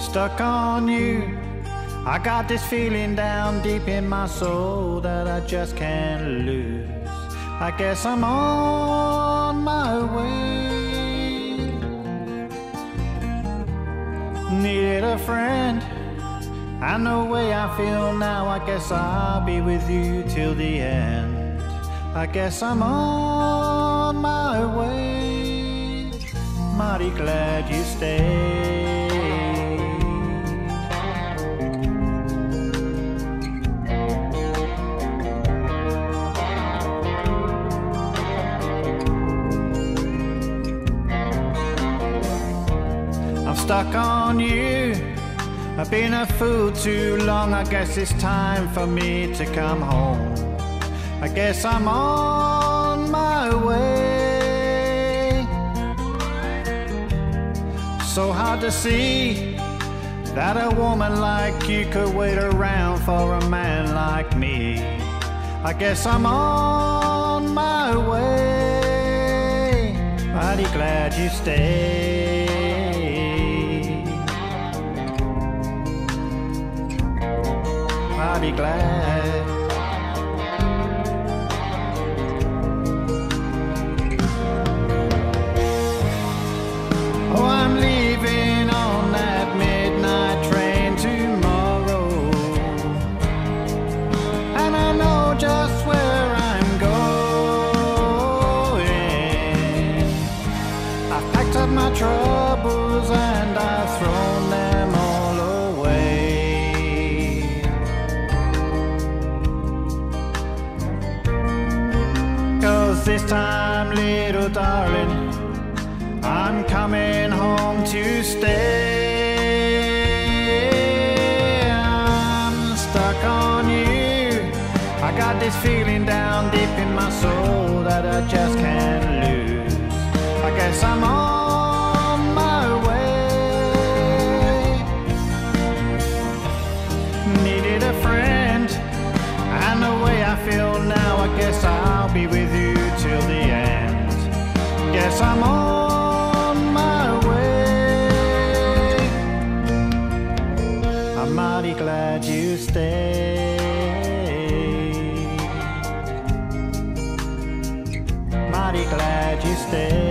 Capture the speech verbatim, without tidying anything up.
stuck on you. I got this feeling down deep in my soul that I just can't lose. I guess I'm on my way. Needed a friend, and the way I feel now, I guess I'll be with you till the end. I guess I'm on my way. Mighty glad you stayed. Stuck on you. I've been a fool too long. I guess it's time for me to come home. I guess I'm on my way. So hard to see that a woman like you could wait around for a man like me. I guess I'm on my way. Mighty glad you stayed. I'll be glad. Oh, I'm leaving on that midnight train tomorrow, and I know just where I'm going. I've packed up my troubles and I've thrown them all away. This time, little darling, I'm coming home to stay. I'm stuck on you. I got this feeling down deep in my soul that I just can't lose. I guess I'm on my way. Needed a friend, and the way I feel now, I guess I'll be with you till the end. Guess I'm on my way. I'm mighty glad you stayed. Mighty glad you stayed.